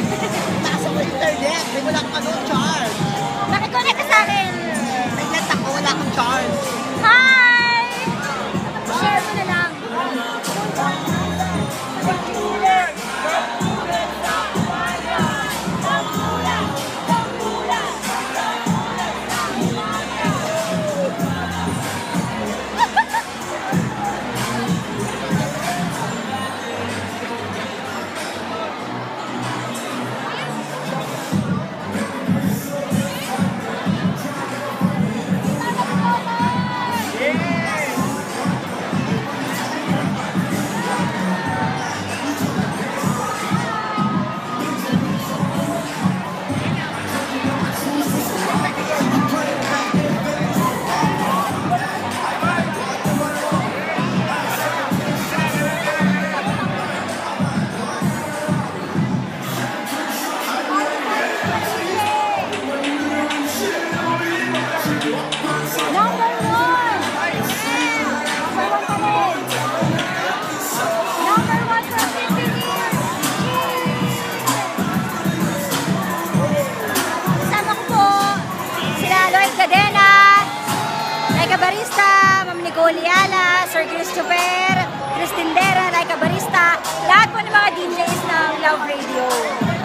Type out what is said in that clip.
Nasa ko internet. May wala akong charge. Nakiconnect ka sa akin. May net ako, wala akong charge. Hi! Share mo na lang. Laika Barista, Ma'am Nicole Liala, Sir Christopher, Christindera, Laika Barista, lahat po ng mga DJs ng Love Radio.